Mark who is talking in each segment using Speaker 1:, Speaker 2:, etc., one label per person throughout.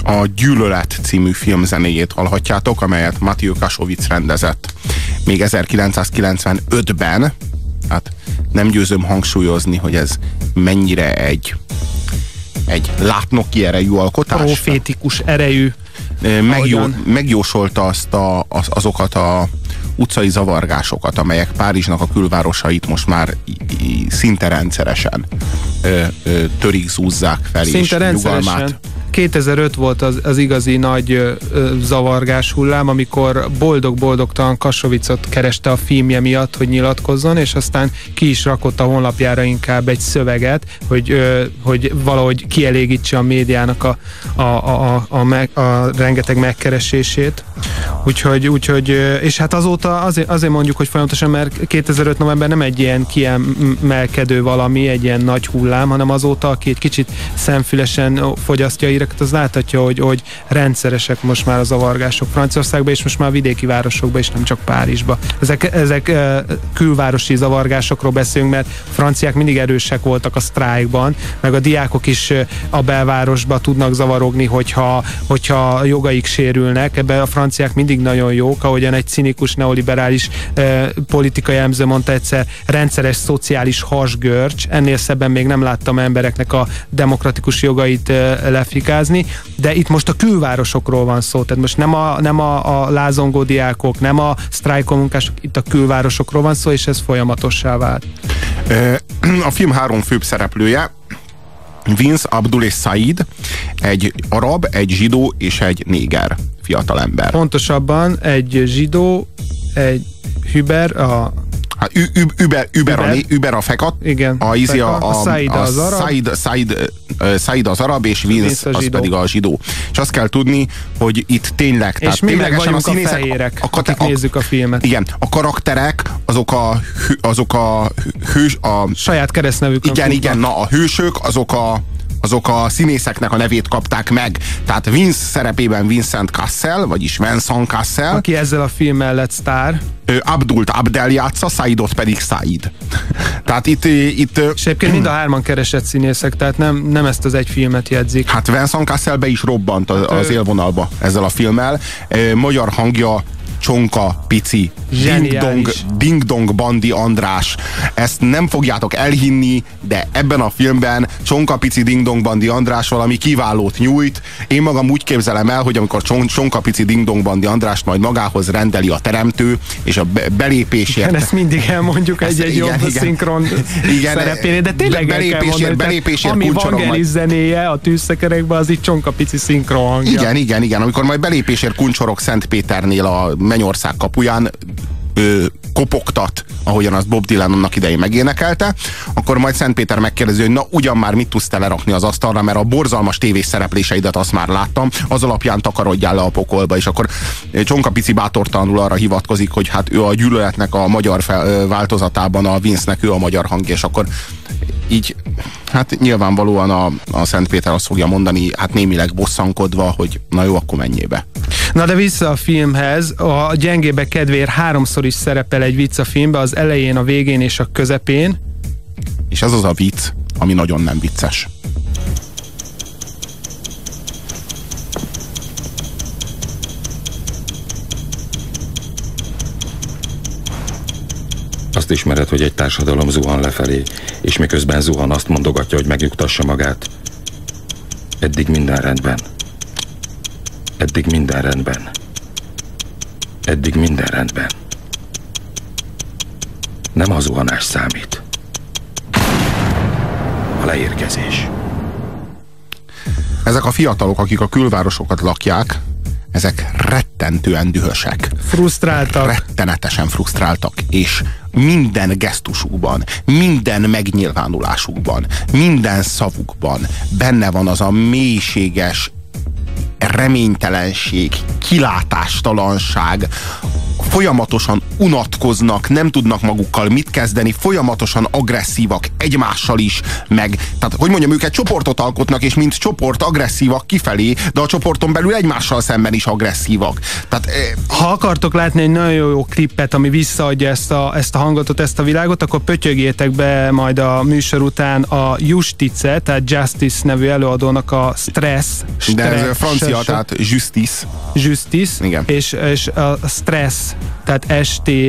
Speaker 1: A Gyűlölet című film zenéjét hallhatjátok, amelyet Matthew Kassovitz rendezett még 1995-ben. Hát nem győzöm hangsúlyozni, hogy ez mennyire egy látnoki erejű alkotás.
Speaker 2: Profétikus erejű.
Speaker 1: Megjósolta azokat a utcai zavargásokat, amelyek Párizsnak a külvárosait most már szinte rendszeresen törik, zúzzák fel,
Speaker 2: szinte
Speaker 1: és nyugalmát.
Speaker 2: 2005 volt az igazi nagy zavargás hullám, amikor boldog-boldogtalan Kassovicot kereste a filmje miatt, hogy nyilatkozzon, és aztán ki is rakott a honlapjára inkább egy szöveget, hogy valahogy kielégítse a médiának a rengeteg megkeresését. Úgyhogy és hát azóta azért mondjuk, hogy folyamatosan, mert 2005 november nem egy ilyen kiemelkedő valami, egy ilyen nagy hullám, hanem azóta, aki egy kicsit szemfülesen fogyasztja híreket, az láthatja, hogy rendszeresek most már a zavargások Franciaországban, és most már vidéki városokban, és nem csak Párizsban. Ezek külvárosi zavargásokról beszélünk, mert franciák mindig erősek voltak a sztrájkban, meg a diákok is a belvárosba tudnak zavarogni, hogyha jogaik sérülnek. Ebben a franciák mindig nagyon jók, ahogyan egy cinikus, neoliberális politikai elemző mondta egyszer, rendszeres szociális hasgörcs. Ennél szebben még nem láttam embereknek a demokratikus jogait lefikázni, de itt most a külvárosokról van szó, tehát most nem a lázongó diákok, nem a sztrájkoló munkások, itt a külvárosokról van szó, és ez folyamatossá vált.
Speaker 1: A film 3 főbb szereplője Vince, Abdul és Said, egy arab, egy zsidó és egy néger fiatalember.
Speaker 2: Pontosabban egy zsidó, egy Hüber,
Speaker 1: Über a fekat,
Speaker 2: igen,
Speaker 1: a
Speaker 2: Said az arab,
Speaker 1: Said az arab, és Vince az pedig a zsidó. És azt kell tudni, hogy itt tényleg...
Speaker 2: És mi meg vagyunk a fehérek, akik nézzük a filmet.
Speaker 1: Igen, a karakterek, azok a hős...
Speaker 2: saját keresztnevükön.
Speaker 1: Igen, na a hősök, azok a színészeknek a nevét kapták meg. Tehát Vince szerepében Vincent Cassel, vagyis Vincent Cassel.
Speaker 2: Aki ezzel a film mellett sztár.
Speaker 1: Abdult Abdel játsza, Saidot pedig Said. Tehát itt... És
Speaker 2: egyébként mind a 3 keresett színészek, tehát nem ezt az egy filmet jegyzik.
Speaker 1: Hát Vincent Cassel be is robbant az élvonalba ezzel a filmmel. Magyar hangja Csonka Pici, Ding Dong Bandi András. Ezt nem fogjátok elhinni, de ebben a filmben Csonka Pici Ding Dong Bandi András valami kiválót nyújt. Én magam úgy képzelem el, hogy amikor Csonka Pici Ding Dong Bandi Andrást majd magához rendeli a teremtő, és a belépésért...
Speaker 2: Igen, ezt mindig elmondjuk egy jobb szinkron szerepénél, de tényleg
Speaker 1: belépésért
Speaker 2: ami Vangelis zenéje a Tűzszekerekben, az itt Csonka Pici szinkron hangja.
Speaker 1: Igen. Amikor majd belépésért kuncsorog Szentpéternél a Mennyország kapuján, kopogtat, ahogyan azt Bob Dylan annak idején megénekelte, akkor majd Szentpéter megkérdezi, hogy na ugyan már mit tudsz telerakni az asztalra, mert a borzalmas tévés szerepléseidet azt már láttam, az alapján takarodjál le a pokolba, és akkor Csonka Pici bátortalanul arra hivatkozik, hogy hát ő a Gyűlöletnek a magyar változatában a Vince-nek ő a magyar hangja, és akkor így, hát nyilvánvalóan a Szentpéter azt fogja mondani, hát némileg bosszankodva, hogy na jó, akkor menjébe.
Speaker 2: Na de vissza a filmhez, a gyengébbek kedvéért 3-szor is szerepel egy vicc a filmben, az elején, a végén és a közepén.
Speaker 1: És ez az a vicc, ami nagyon nem vicces.
Speaker 3: Azt ismered, hogy egy társadalom zuhan lefelé, és miközben zuhan, azt mondogatja, hogy megnyugtassa magát. Eddig minden rendben. Eddig minden rendben. Eddig minden rendben. Nem a zuhanás számít. A leérkezés.
Speaker 1: Ezek a fiatalok, akik a külvárosokat lakják, ezek rettentően dühösek.
Speaker 2: Frusztráltak.
Speaker 1: Rettenetesen frusztráltak, és minden gesztusukban, minden megnyilvánulásukban, minden szavukban benne van az a mélységes reménytelenség, kilátástalanság, folyamatosan unatkoznak, nem tudnak magukkal mit kezdeni, folyamatosan agresszívak egymással is, meg, tehát hogy mondjam, ők egy csoportot alkotnak, és mint csoport agresszívak kifelé, de a csoporton belül egymással szemben is agresszívak. Tehát,
Speaker 2: ha akartok látni egy nagyon jó klippet, ami visszaadja ezt a hangot, ezt a világot, akkor pötyögjétek be majd a műsor után a Justice, tehát Justice nevű előadónak a Stress.
Speaker 1: De ez francia, tehát Justice. Igen.
Speaker 2: És a Stress, tehát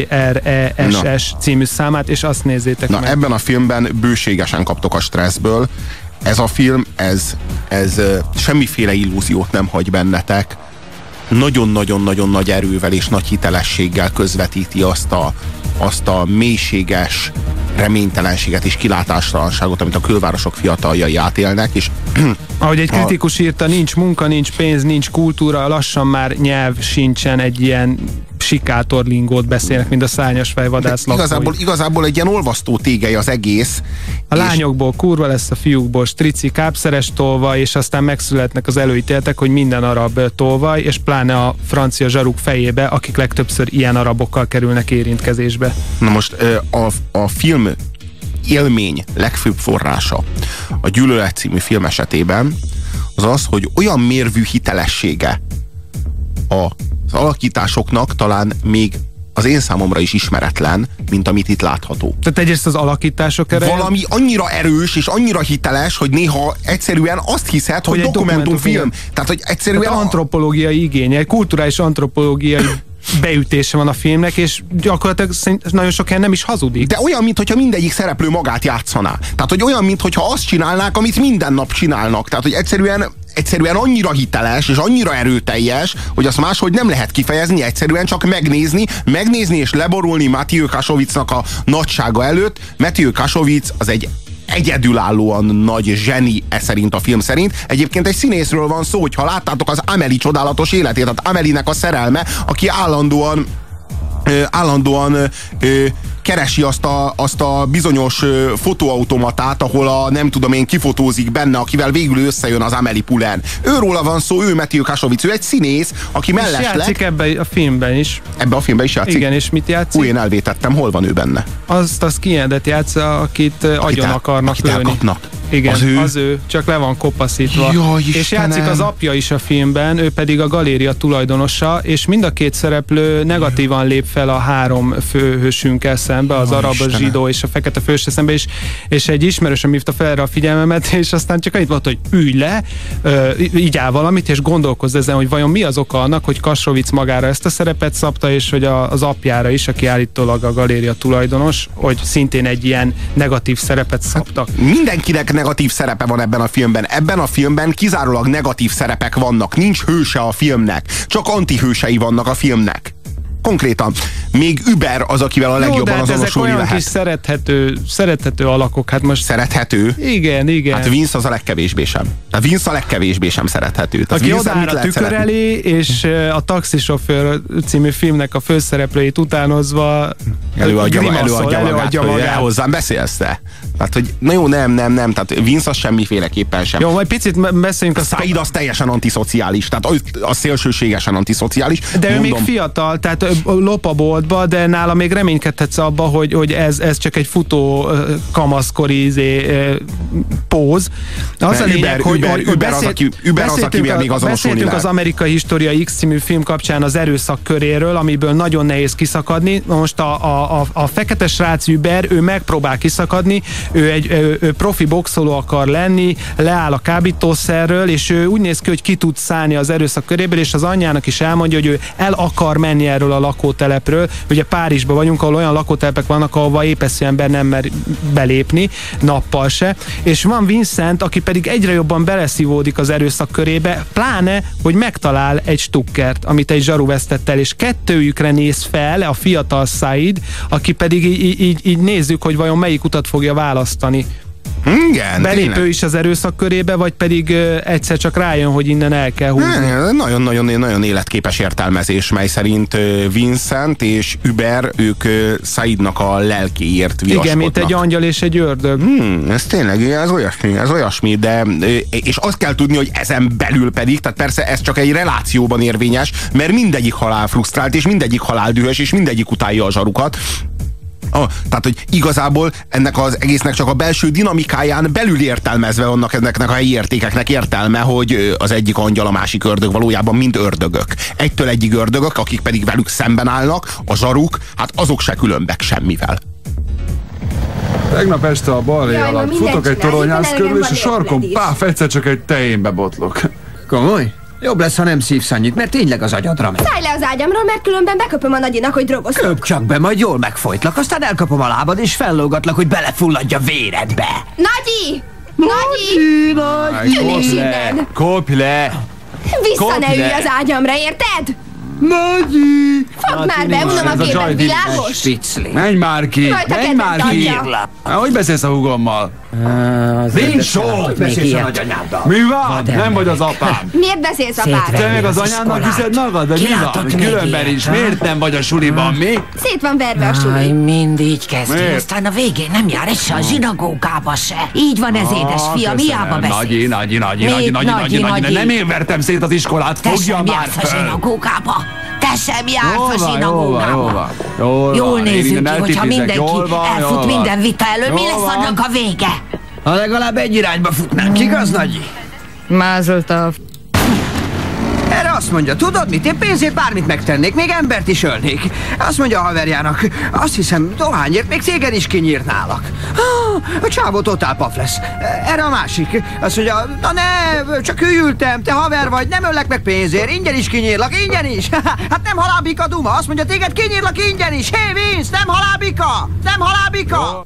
Speaker 2: STRESS című számát, és azt nézzétek meg.
Speaker 1: Ebben a filmben bőségesen kaptok a stresszből. Ez a film, ez semmiféle illúziót nem hagy bennetek. Nagyon-nagyon-nagyon nagy erővel és nagy hitelességgel közvetíti azt a mélységes reménytelenséget és kilátástalanságot, amit a külvárosok fiataljai átélnek, és
Speaker 2: ahogy egy kritikus írta, nincs munka, nincs pénz, nincs kultúra, lassan már nyelv sincsen, egy ilyen sikátorlingót beszélnek, mint a szárnyas fejvadász lakói.
Speaker 1: Igazából egy ilyen olvasztó tégely az egész.
Speaker 2: A lányokból kurva lesz, a fiúkból strici, kápszeres tolvaj, és aztán megszületnek az előítéletek, hogy minden arab tolvaj, és pláne a francia zsaruk fejébe, akik legtöbbször ilyen arabokkal kerülnek érintkezésbe.
Speaker 1: Na most a film élmény legfőbb forrása a Gyűlölet című film esetében az, hogy olyan mérvű hitelessége az alakításoknak talán még az én számomra is ismeretlen, mint amit itt látható.
Speaker 2: Tehát egyrészt az alakítások ereje?
Speaker 1: Valami annyira erős és annyira hiteles, hogy néha egyszerűen azt hiszed, hogy dokumentumfilm. Tehát, hogy egyszerűen...
Speaker 2: Tehát antropológiai igénye, kulturális antropológiai beütése van a filmnek, és gyakorlatilag nagyon sok helyen nem is hazudik.
Speaker 1: De olyan, mintha mindegyik szereplő magát játszaná. Tehát, hogy olyan, mintha azt csinálnák, amit minden nap csinálnak. Tehát, hogy egyszerűen annyira hiteles és annyira erőteljes, hogy azt máshogy nem lehet kifejezni, egyszerűen csak megnézni és leborulni Mathieu Kassovitz-nak a nagysága előtt. Mathieu Kassovitz az egy egyedülállóan nagy zseni szerint a film szerint. Egyébként egy színészről van szó, hogyha láttátok az Amélie csodálatos életét, tehát Amélie-nek a szerelme, aki állandóan keresi azt a bizonyos fotóautomatát, ahol nem tudom én kifotózik benne, akivel végül összejön az Amélie Poulain. Őróla van szó, ő Mathieu Kassovitz, ő egy színész, aki mellesleg... És
Speaker 2: játszik ebben a filmben is.
Speaker 1: Ebben a filmben is játszik?
Speaker 2: Igen, és mit játszik?
Speaker 1: Én elvétettem, hol van ő benne?
Speaker 2: Azt Kiendet játsza, akit agyon akarnak ölni.
Speaker 1: Elkapnak.
Speaker 2: Igen, az ő, csak le van kopaszítva.
Speaker 1: Jaj,
Speaker 2: és játszik az apja is a filmben, ő pedig a galéria tulajdonosa, és mind a két szereplő negatívan lép fel a három főhősünkkel szembe, az arab, a zsidó és a fekete főhőssel szembe is, és egy ismerősöm hívta fel erre a figyelmemet, és aztán csak annyit mondta, hogy ülj le, így áll valamit, és gondolkozz ezen, hogy vajon mi az oka annak, hogy Kassovitz magára ezt a szerepet szabta, és hogy az apjára is, aki állítólag a galéria tulajdonos, hogy szintén egy ilyen negatív szerepet szabtak.
Speaker 1: Mindenkinek negatív szerepe van ebben a filmben. Ebben a filmben kizárólag negatív szerepek vannak. Nincs hőse a filmnek. Csak antihősei vannak a filmnek. Konkrétan. Még Uber az, akivel a legjobban azonosulni lehet.
Speaker 2: Ezek olyan kis szerethető alakok. Hát most...
Speaker 1: Szerethető?
Speaker 2: Igen.
Speaker 1: Hát Vince az a legkevésbé sem. Tehát Vince a legkevésbé sem szerethető. Tehát
Speaker 2: aki odaáll a tükör elé, és a Taxisofőr című filmnek a főszereplőit utánozva
Speaker 1: előadja magát. Hozzám beszélsz te. Tehát, hogy na jó, nem. Tehát Vince az semmiféleképpen sem.
Speaker 2: Jó, majd picit beszéljünk.
Speaker 1: A Said az teljesen antiszociális. Tehát az szélsőségesen antiszociális.
Speaker 2: De ő még fiatal, tehát lop a boltba, de nála még reménykedhetsz abba, hogy ez csak egy futó kamaszkori póz. Az a lényeg,
Speaker 1: Uber az, akivel még azonosulni
Speaker 2: beszéltünk
Speaker 1: lehet.
Speaker 2: Az Amerikai História X című film kapcsán az erőszak köréről, amiből nagyon nehéz kiszakadni. Most a fekete srác Uber, ő megpróbál kiszakadni, ő profi boxoló akar lenni, leáll a kábítószerről, és ő úgy néz ki, hogy ki tud szállni az erőszak köréből, és az anyjának is elmondja, hogy ő el akar menni erről a lakótelepről. Ugye Párizsban vagyunk, ahol olyan lakótelepek vannak, ahova épeszű ember nem mer belépni, nappal se. És van Vincent, aki pedig egyre jobban beleszívódik az erőszak körébe, pláne, hogy megtalál egy stukkert, amit egy zsaru vesztett el, és kettőjükre néz fel a fiatal Said, aki pedig így nézzük, hogy vajon melyik utat fogja választani.
Speaker 1: Igen,
Speaker 2: belépő
Speaker 1: tényleg.
Speaker 2: is az erőszak körébe, vagy pedig egyszer csak rájön, hogy innen el kell húzni.
Speaker 1: Nagyon életképes értelmezés, mely szerint Vincent és Uber, ők Saidnak a lelkéért viaskodnak.
Speaker 2: Igen, mint egy angyal és egy ördög.
Speaker 1: Ez tényleg, ez olyasmi, de és azt kell tudni, hogy ezen belül pedig, tehát persze ez csak egy relációban érvényes, mert mindegyik halál frusztrált, és mindegyik halál dühös, és mindegyik utálja a zsarukat. Tehát, hogy igazából ennek az egésznek csak a belső dinamikáján belül értelmezve vannak ennek a helyi értékeknek értelme, hogy az egyik angyal, a másik ördög, valójában mind ördögök. Egytől egyig ördögök, akik pedig velük szemben állnak, a zsaruk, hát azok se különbek semmivel.
Speaker 4: Tegnap este a balhé
Speaker 5: Jaj,
Speaker 4: alatt
Speaker 5: ma
Speaker 4: futok
Speaker 5: mindent
Speaker 4: egy toronyház
Speaker 5: csinálj,
Speaker 4: körül, és a
Speaker 5: éppen
Speaker 4: sarkon
Speaker 5: elegem van
Speaker 4: páf, egyszer csak egy tejénbe botlok.
Speaker 6: Komoly? Jobb lesz, ha nem szívsz annyit, mert tényleg az agyadra megy.
Speaker 5: Szállj le az ágyamról, mert különben beköpöm a nagyinak, hogy drogozok.
Speaker 6: Köp csak be, majd jól megfojtlak, aztán elkapom a lábad, és fellógatlak, hogy belefulladj a véredbe.
Speaker 5: Nagyi! Nagyi! Tűnés innen!
Speaker 4: Kopj le!
Speaker 5: Vissza ne ülj az ágyamra, érted?
Speaker 4: Nagyi!
Speaker 5: Fogd már be, unom a
Speaker 4: Ez a
Speaker 5: képet,
Speaker 4: csaj
Speaker 5: világos?
Speaker 6: Spicli.
Speaker 4: Menj már ki!
Speaker 5: Rajta
Speaker 4: Menj
Speaker 5: kedvenc
Speaker 4: már ki!
Speaker 5: anyja.
Speaker 4: Hogy beszélsz a hugommal?
Speaker 6: Nincs
Speaker 4: szó,
Speaker 6: hogy beszélsz a nagyanyáddal.
Speaker 4: Mi van? Nem vagy az apám!
Speaker 5: Miért beszélsz apára?
Speaker 4: Te meg az anyának hiszed magad? De mi van? Különben is. Miért nem vagy a suliban, mi?
Speaker 5: Szét van verve a
Speaker 7: Aj,
Speaker 5: suli.
Speaker 7: mind így kezdi,
Speaker 4: Miért?
Speaker 7: aztán a végén nem jár egy se a zsinagógába se. Így van ez, édesfiam, hiába beszélsz.
Speaker 4: Nagyi, nem én vertem szét az iskolát,
Speaker 7: Te
Speaker 4: fogja
Speaker 7: sem
Speaker 4: már
Speaker 7: jársz a
Speaker 4: föl!
Speaker 7: zsinagógába. Te sem jársz
Speaker 4: Jól
Speaker 7: a
Speaker 4: van,
Speaker 7: zsinagógába. Jól nézzük ki, hogyha mindenki elfut minden vita elől, mi lesz annak a vége?
Speaker 6: Ha legalább egy irányba futnánk, igaz, Nagyi?
Speaker 8: Mázolta.
Speaker 6: Erre azt mondja, tudod mit? Én pénzért bármit megtennék, még embert is ölnék. Azt mondja a haverjának, azt hiszem dohányért még téged is kinyírnálak. A csávó totál paf lesz. Erre a másik, azt mondja, na ne, csak hűltem, te haver vagy, nem öllek meg pénzért, ingyen is kinyírlak, ingyen is. Hát nem halábika Duma, azt mondja, téged kinyírlak ingyen is. Hé, Vince, nem halábika, nem halábika.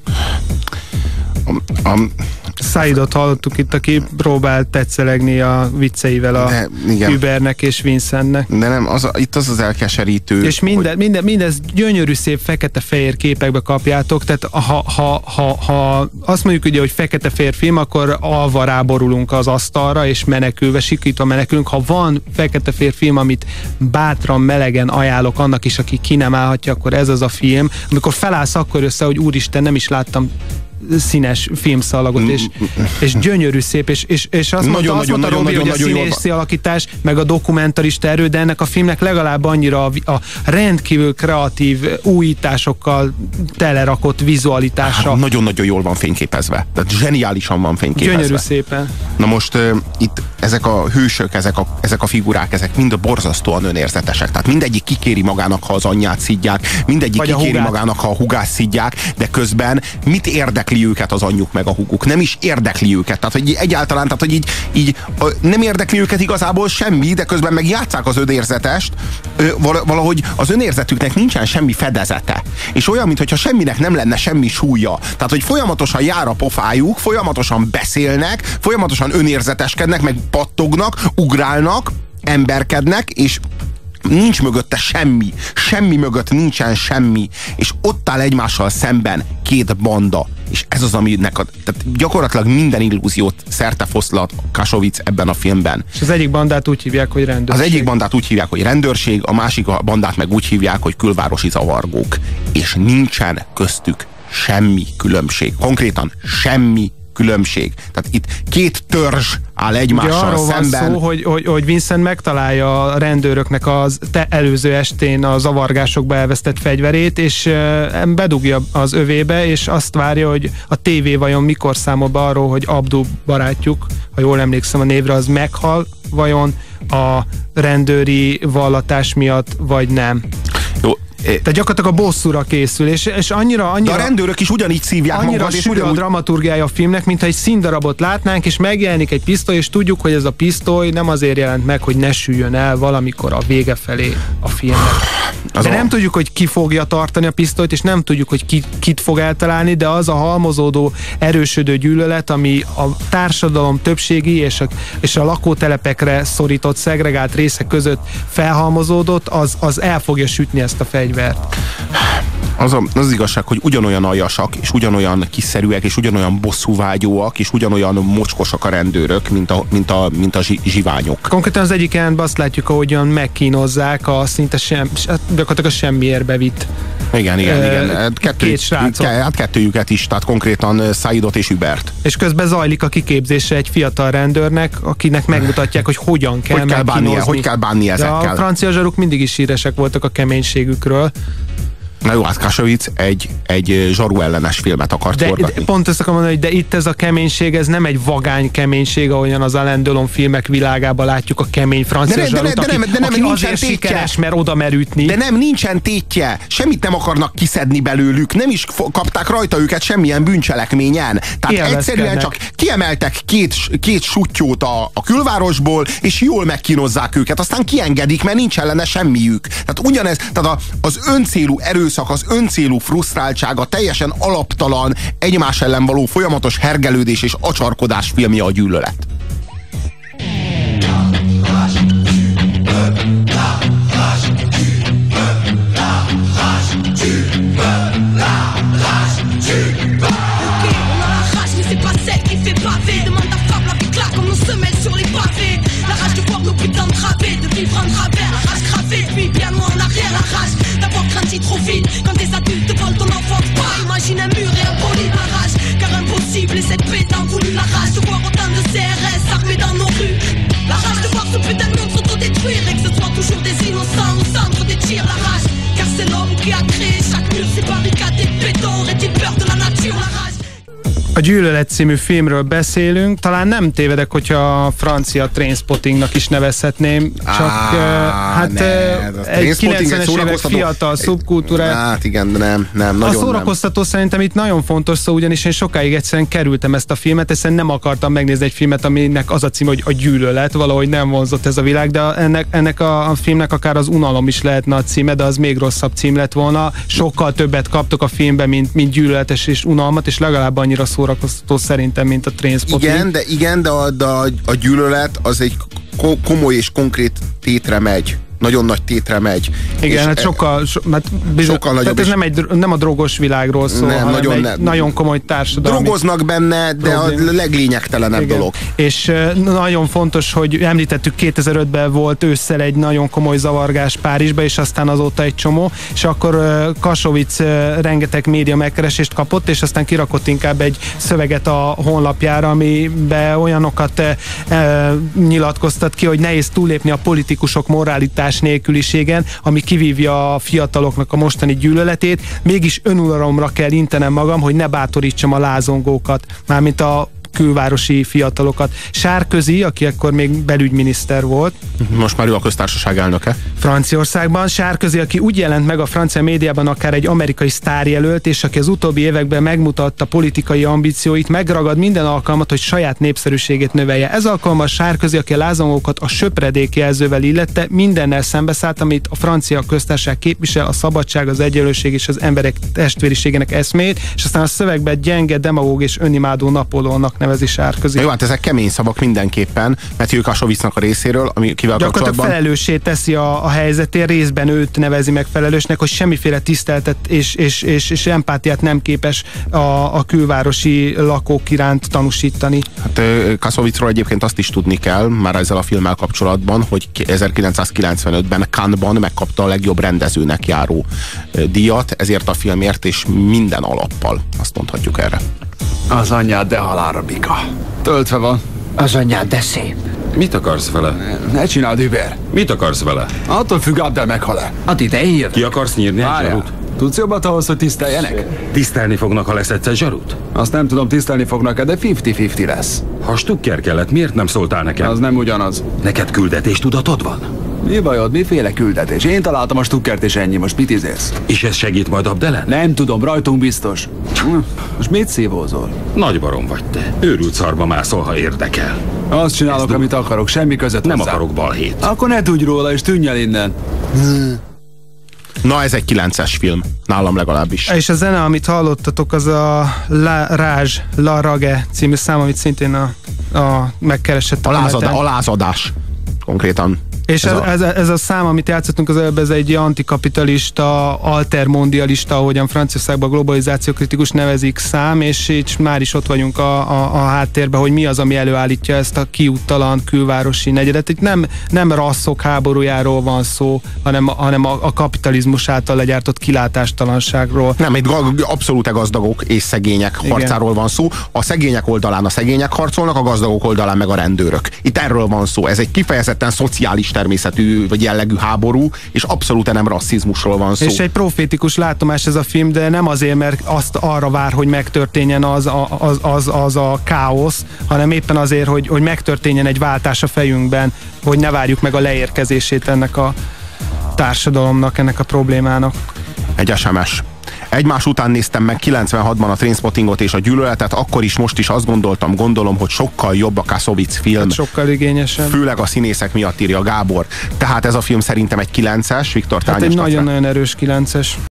Speaker 2: Saidot hallottuk itt, aki próbált tetszelegni a vicceivel a Ubernek és Vincentnek.
Speaker 1: De nem, itt az elkeserítő.
Speaker 2: És mindez gyönyörű, szép fekete-fehér képekbe kapjátok, tehát ha azt mondjuk ugye, hogy fekete-fehér film, akkor alva ráborulunk az asztalra, és menekülve, sikítva menekülünk. Ha van fekete-fehér film, amit bátran, melegen ajánlok annak is, aki ki nem állhatja, akkor ez az a film. Amikor felállsz akkor össze, hogy úristen, nem is láttam színes filmszalagot, és gyönyörű szép, és azt mondta Robi, hogy a színészi alakítás, meg a dokumentarista erő, de ennek a filmnek legalább annyira a rendkívül kreatív újításokkal telerakott vizualitása.
Speaker 1: Hát nagyon-nagyon jól van fényképezve. Tehát zseniálisan van fényképezve.
Speaker 2: Gyönyörű szépen.
Speaker 1: Na most itt ezek a hősök, ezek a figurák, ezek mind borzasztóan önérzetesek. Tehát mindegyik kikéri magának, ha az anyját szidják, mindegyik kikéri magának, ha a hugát szidják, de közben mit érdekli őket az anyjuk meg a huguk? Nem is érdekli őket. Tehát, hogy egyáltalán, tehát, hogy így nem érdekli őket igazából semmi, de közben meg játsszák az önérzetest, valahogy az önérzetüknek nincsen semmi fedezete. És olyan, mintha semminek nem lenne semmi súlya. Tehát, hogy folyamatosan jár a pofájuk, folyamatosan beszélnek, folyamatosan önérzeteskednek, meg pattognak, ugrálnak, emberkednek, és nincs mögötte semmi. Semmi mögött nincsen semmi. És ott áll egymással szemben két banda. És ez az, aminek tehát gyakorlatilag minden illúziót szertefoszlat Kassovitz ebben a filmben.
Speaker 2: És az egyik bandát úgy hívják, hogy rendőrség.
Speaker 1: Az egyik bandát úgy hívják, hogy rendőrség, a másik bandát meg úgy hívják, hogy külvárosi zavargók. És nincsen köztük semmi különbség. Konkrétan semmi különbség. Tehát itt két törzs áll egymással szemben.
Speaker 2: Van szó, hogy Vincent megtalálja a rendőröknek az előző estén a zavargásokba elvesztett fegyverét, és bedugja az övébe, és azt várja, hogy a tévé vajon mikor számol be arról, hogy Abdu barátjuk, ha jól emlékszem a névre, az meghal vajon a rendőri vallatás miatt, vagy nem. Jó. Tehát gyakorlatilag a bosszúra készül, és annyira...
Speaker 1: De a rendőrök is ugyanígy szívják
Speaker 2: magukat, és ugyanúgy... a dramaturgiája a filmnek, mintha egy színdarabot látnánk, és megjelenik egy pisztoly, és tudjuk, hogy ez a pisztoly nem azért jelent meg, hogy ne süljön el valamikor a vége felé a filmnek. De nem tudjuk, hogy ki fogja tartani a pisztolyt, és nem tudjuk, hogy kit fog eltalálni, de az a halmozódó, erősödő gyűlölet, ami a társadalom többségi és a lakótelepekre szorított, szegregált részek között felhalmozódott, az el fogja sütni ezt a fegyvert.
Speaker 1: Az igazság, hogy ugyanolyan aljasak, és ugyanolyan kiszerűek, és ugyanolyan bosszúvágyóak, és ugyanolyan mocskosak a rendőrök, mint a zsiványok.
Speaker 2: Konkrétan az egyik jelentben azt látjuk, ahogyan megkínozzák a szinte gyakorlatilag a semmiért bevitt.
Speaker 1: Igen.
Speaker 2: Két srácot.
Speaker 1: Hát kettőjüket is, tehát konkrétan Saidot és Hubert.
Speaker 2: És közben zajlik a kiképzése egy fiatal rendőrnek, akinek megmutatják, hogy hogyan kell megkínozni.
Speaker 1: Hogy kell bánni ezekkel.
Speaker 2: De a francia zsaruk mindig is híresek voltak a keménységükről.
Speaker 1: Na jó, hát Kassovitz egy zsaru ellenes filmet akart forgatni.
Speaker 2: De pont ezt akarom mondani, hogy de itt ez a keménység, ez nem egy vagány keménység, ahogyan az Alain Delon filmek világában látjuk a kemény francia zsarut, aki azért sikeres, mert oda mer ütni.
Speaker 1: De nem, nincsen tétje. Semmit nem akarnak kiszedni belőlük. Nem is kapták rajta őket semmilyen bűncselekményen. Tehát egyszerűen csak kiemeltek két suttyót a külvárosból, és jól megkínozzák őket. Aztán kiengedik, mert nincs ellene semmiük. Tehát ugyanez, tehát az öncélú erőszak, az öncélú frusztráltság, a teljesen alaptalan, egymás ellen való folyamatos hergelődés és acsarkodás filmje a Gyűlölet.
Speaker 9: Trop vite quand des adultes volent ton enfance. Pas imagine un mur et un poli de rage. Car impossible et cette bête a voulu la rage de voir autant de CRS armés dans nos rues. La rage de voir ce putain de monde s'autodétruire et que ce soit toujours des innocents au centre des tirs. La rage, car c'est l'homme qui a créé chaque mur, ces barricades et béton. Aurait-il peur de la nature? La rage.
Speaker 2: A Gyűlölet című filmről beszélünk, talán nem tévedek, hogyha a francia Trainspottingnak is nevezhetném, csak egy 90-es évek fiatal szubkultúrát.
Speaker 1: Hát igen, de nem, nagyon
Speaker 2: a szórakoztató szerintem itt nagyon fontos szó, ugyanis én sokáig egyszerűen kerültem ezt a filmet, hiszen nem akartam megnézni egy filmet, aminek az a cím, hogy a Gyűlölet, valahogy nem vonzott ez a világ, de ennek a filmnek akár az Unalom is lehetne a címe, de az még rosszabb cím lett volna. Sokkal többet kaptok a filmben, mint gyűlöletes és unalmat, és legalább annyira szórakoztató szerintem, mint a Trainspotting.
Speaker 1: Igen, de a Gyűlölet az egy komoly és konkrét tétre megy. Nagyon nagy tétre megy.
Speaker 2: Igen, hát sokkal nagyobb. Ez nem a drogos világról szól, hanem nagyon komoly társadalmi.
Speaker 1: Drogoznak benne, de a leglényegtelenebb dolog.
Speaker 2: És nagyon fontos, hogy említettük, 2005-ben volt ősszel egy nagyon komoly zavargás Párizsba, és aztán azóta egy csomó, és akkor Kassovitz rengeteg média megkeresést kapott, és aztán kirakott inkább egy szöveget a honlapjára, amiben olyanokat nyilatkoztat ki, hogy nehéz túllépni a politikusok moralitás nélküliségen, ami kivívja a fiataloknak a mostani gyűlöletét, mégis önuralomra kell intenem magam, hogy ne bátorítsam a lázongókat, mármint a külvárosi fiatalokat. Sárközi, aki akkor még belügyminiszter volt.
Speaker 1: Most már ő a köztársaság elnöke.
Speaker 2: Franciaországban. Sárközi, aki úgy jelent meg a francia médiában akár egy amerikai sztárjelölt, és aki az utóbbi években megmutatta politikai ambícióit, megragad minden alkalmat, hogy saját népszerűségét növelje. Ez alkalommal Sárközi, aki a lázongókat a söpredék jelzővel illette, mindennel szembeszállt, amit a francia köztársaság képvisel, a szabadság, az egyenlőség és az emberek testvériségének eszmét, és aztán a szövegben gyenge, demagóg és önimádó Napóleonnak nevezi Sárközi.
Speaker 1: Jó, hát ezek kemény szavak mindenképpen, mert ők Kassovitznak a részéről, kivel
Speaker 2: gyakorlatilag felelőssé teszi a helyzetén, részben őt nevezi meg felelősnek, hogy semmiféle tiszteletet és empátiát nem képes a külvárosi lakók iránt tanúsítani.
Speaker 1: Hát Kassovitzról egyébként azt is tudni kell, már ezzel a filmmel kapcsolatban, hogy 1995-ben Cannes-ban megkapta a legjobb rendezőnek járó díjat, ezért a filmért és minden alappal, azt mondhatjuk erre.
Speaker 4: Az anyád, de halálra bika. Töltve van.
Speaker 6: Az anyád, de szép.
Speaker 3: Mit akarsz vele?
Speaker 4: Ne csináld, Hubert.
Speaker 3: Mit akarsz vele?
Speaker 4: Attól függ, Abdel meghal-e.
Speaker 6: Hát idején jövök.
Speaker 3: Ki akarsz nyírni egy zsarut?
Speaker 4: Tudsz jobbat ahhoz, hogy tiszteljenek?
Speaker 3: Tisztelni fognak, ha lesz egyszer zsarut?
Speaker 4: Azt nem tudom, tisztelni fognak-e, de 50-50 lesz.
Speaker 3: Ha Stucker kellett, miért nem szóltál nekem?
Speaker 4: Az nem ugyanaz.
Speaker 3: Neked küldetéstudatod van?
Speaker 4: Mi bajod, miféle küldetés? Én találtam a Stuckert és ennyi, most mit izélsz?
Speaker 3: És ez segít majd Abdelen?
Speaker 4: Nem tudom, rajtunk biztos. Most mit szívózol?
Speaker 3: Nagy barom vagy te. Őrült szarba mászol, ha érdekel.
Speaker 4: Azt csinálok, amit akarok, semmi között
Speaker 3: nem
Speaker 4: hozzá.
Speaker 3: akarok balhét.
Speaker 4: Akkor ne tudj róla, és tűnj el innen.
Speaker 1: Na, ez egy 9-es film. Nálam legalábbis.
Speaker 2: És a zene, amit hallottatok, az a La Rage című szám, amit szintén a megkeresett
Speaker 1: a lázadás. Konkrétan.
Speaker 2: És ez a szám, amit játszottunk az előbb, ez egy antikapitalista, altermondialista, ahogyan Franciaországban globalizációkritikus nevezik szám, és így már is ott vagyunk a háttérben, hogy mi az, ami előállítja ezt a kiúttalan külvárosi negyedet. Itt nem rasszok háborújáról van szó, hanem a kapitalizmus által legyártott kilátástalanságról.
Speaker 1: Nem, egy abszolút gazdagok és szegények harcáról van szó. A szegények oldalán a szegények harcolnak, a gazdagok oldalán meg a rendőrök. Itt erről van szó. Ez egy kifejezetten szociális természetű vagy jellegű háború, és abszolút nem rasszizmusról van szó.
Speaker 2: És egy profétikus látomás ez a film, de nem azért, mert azt arra vár, hogy megtörténjen az a káosz, hanem éppen azért, hogy megtörténjen egy váltás a fejünkben, hogy ne várjuk meg a leérkezését ennek a társadalomnak, ennek a problémának.
Speaker 1: Egy SMS. Egymás után néztem meg 96-ban a Trainspottingot és a Gyűlöletet, akkor is, most is azt gondolom, hogy sokkal jobb a Kassovitz film.
Speaker 2: Hát sokkal igényesebb.
Speaker 1: Főleg a színészek miatt, írja Gábor. Tehát ez a film szerintem egy 9-es, Viktor,
Speaker 2: hát egy nagyon-nagyon erős 9-es.